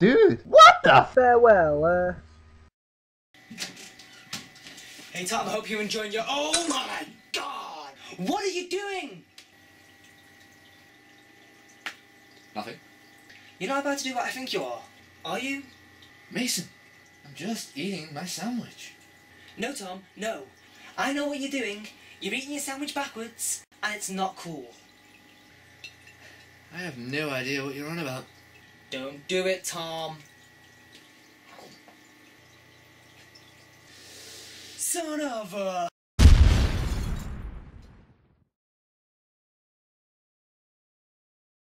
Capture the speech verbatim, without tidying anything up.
Dude, what the farewell, uh... Hey Tom, I hope you're enjoying your... Oh my God! What are you doing? Nothing. You're not about to do what I think you are, are you? Mason, I'm just eating my sandwich. No, Tom, no. I know what you're doing. You're eating your sandwich backwards, and it's not cool. I have no idea what you're on about. Don't do it, Tom. Son of a...